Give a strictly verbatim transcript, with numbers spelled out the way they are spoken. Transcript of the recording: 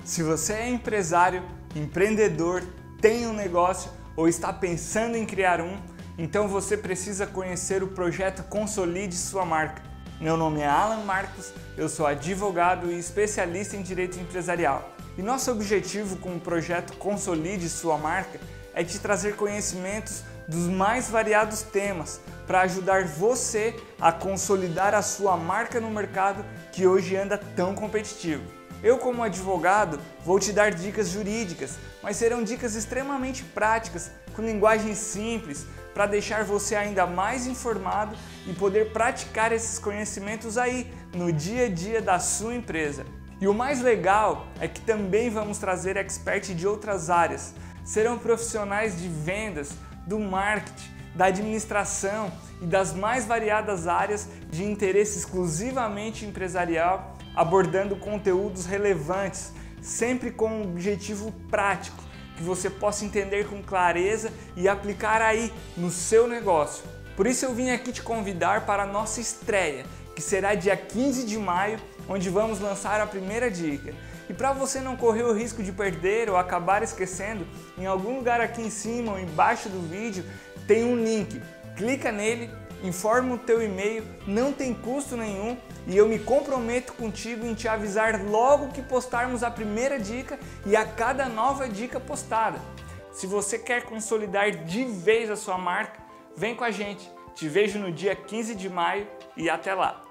Se você é empresário, empreendedor, tem um negócio ou está pensando em criar um, então você precisa conhecer o projeto Consolide Sua Marca. Meu nome é Alan Marcos, eu sou advogado e especialista em direito empresarial. E nosso objetivo com o projeto Consolide Sua Marca é te trazer conhecimentos dos mais variados temas para ajudar você a consolidar a sua marca no mercado que hoje anda tão competitivo. Eu, como advogado, vou te dar dicas jurídicas, mas serão dicas extremamente práticas, com linguagem simples, para deixar você ainda mais informado e poder praticar esses conhecimentos aí, no dia a dia da sua empresa. E o mais legal é que também vamos trazer experts de outras áreas. Serão profissionais de vendas, do marketing, da administração e das mais variadas áreas de interesse exclusivamente empresarial, abordando conteúdos relevantes, sempre com um objetivo prático, que você possa entender com clareza e aplicar aí no seu negócio. Por isso eu vim aqui te convidar para a nossa estreia, que será dia quinze de maio, onde vamos lançar a primeira dica. E para você não correr o risco de perder ou acabar esquecendo, em algum lugar aqui em cima ou embaixo do vídeo tem um link. Clica nele, informa o teu e-mail, não tem custo nenhum e eu me comprometo contigo em te avisar logo que postarmos a primeira dica e a cada nova dica postada. Se você quer consolidar de vez a sua marca, vem com a gente. Te vejo no dia quinze de maio e até lá!